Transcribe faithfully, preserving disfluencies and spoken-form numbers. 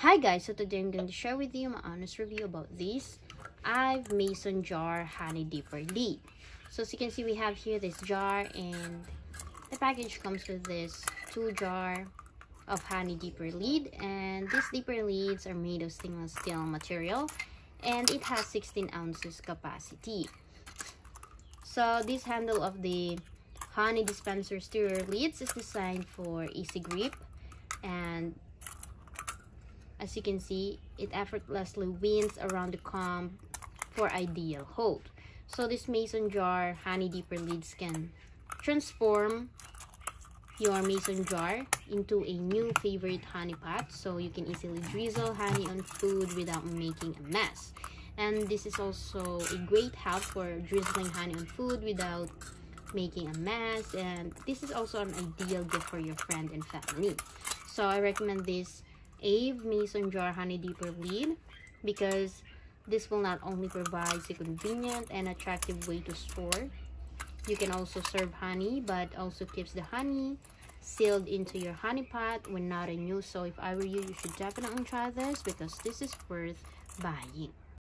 Hi guys, so today I'm going to share with you my honest review about this Ive Mason Jar Honey Dipper Lid. So as you can see, we have here this jar, and the package comes with this two jar of honey dipper lid, and these dipper lids are made of stainless steel material, and it has sixteen ounces capacity. So this handle of the honey dispenser stirrer lids is designed for easy grip, and as you can see, it effortlessly winds around the comb for ideal hold. So this mason jar honey dipper lids can transform your mason jar into a new favorite honey pot, so you can easily drizzle honey on food without making a mess. And this is also a great help for drizzling honey on food without making a mess, and this is also an ideal gift for your friend and family. So I recommend this Ive Mason Jar Honey Dipper Lid because this will not only provide a convenient and attractive way to store. You can also serve honey, but also keeps the honey sealed into your honey pot when not in use. So if I were you, you should definitely try this because this is worth buying.